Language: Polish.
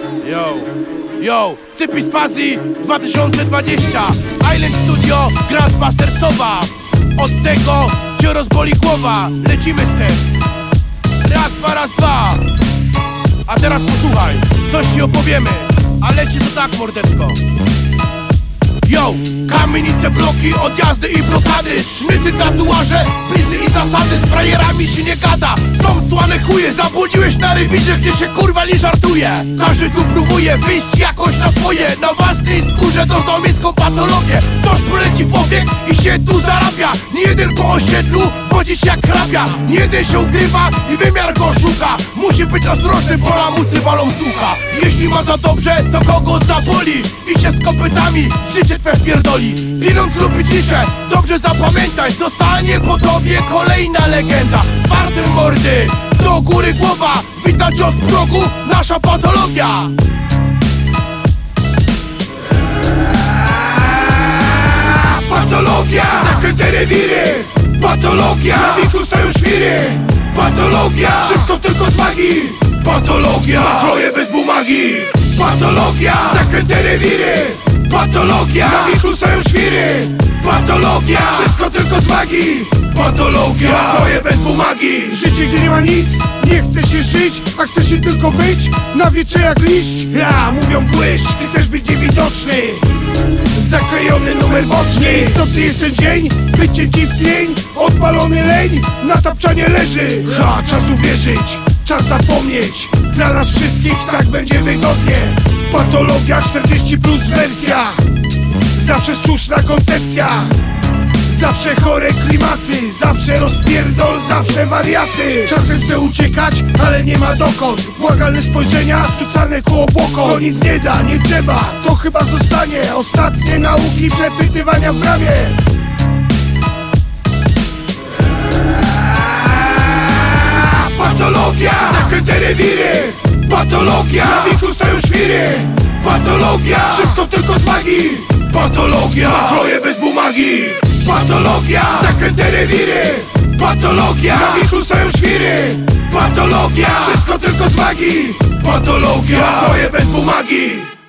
Yo, Cypis Fazi 2020 Island Studio, Grandmaster Sowa. Od tego cię rozboli głowa. Lecimy z tym. Raz, dwa. A teraz posłuchaj, coś ci opowiemy. A leci to tak, mordeczko. Yo, kamienice, bloki, odjazdy i blokady, sznyty, tatuaże, blizny i zasady. Z frajerami się nie gada, są słane chuje. Zabudziłeś na rewirze, gdzie się kurwa nie żartuje. Każdy tu próbuje wyjść jakoś na swoje. Na własnej skórze doznał miejską patologię. Coś poleci w obieg i się tu zarabia. Nie jeden po osiedlu wodzi się jak hrabia. Nie jeden się ukrywa i wymiar go szuka. Musi być ostrożny, bo lamusy walą z ucha. Jeśli ma za dobrze, to kogo zaboli. Idźcie z kopytami, życie twe wpierdoli. Pieniądz lubi ciszę, dobrze zapamiętaj. Zostanie po tobie kolejna legenda. Twarde mordy, do góry głowa. Widać od progu, nasza patologia. Patologia, zakręte rewiry. Patologia, na wieku stają świry. Patologia, wszystko tylko z magii. Patologia, chloje bez bumagi. Patologia, zakręte rewiry. Patologia, na wieku stają świry. Patologia, wszystko tylko z magii. Patologia, chloje bez bumagi. Życie, gdzie nie ma nic, nie chce się żyć, a chce się tylko wyć na wietrze jak liść. Mówią błyszcz, chcesz być niewidoczny. Zaklejony numer boczny. Nieistotny jest ten dzień, wycięci w pień. Odpalony leń, na tapczanie leży. Czas uwierzyć, czas zapomnieć. Dla nas wszystkich tak będzie wygodnie. Patologia 40+ wersja. Zawsze słuszna koncepcja. Zawsze chore klimaty, zawsze rozpierdol, zawsze wariaty. Czasem chcę uciekać, ale nie ma dokąd. Błagalne spojrzenia, rzucane koło błoko. To nic nie da, nie trzeba, to chyba zostanie. Ostatnie nauki, przepytywania w bramie. Patologia, zakręte rewiry. Patologia, na wieku stają świry. Patologia, wszystko tylko z magii. Patologia, chloje bez bumagi. Patologia, zakręte rewiry. Patologia, na wieku stają świry. Patologia, wszystko tylko z magii. Patologia, chloje bez bumagi.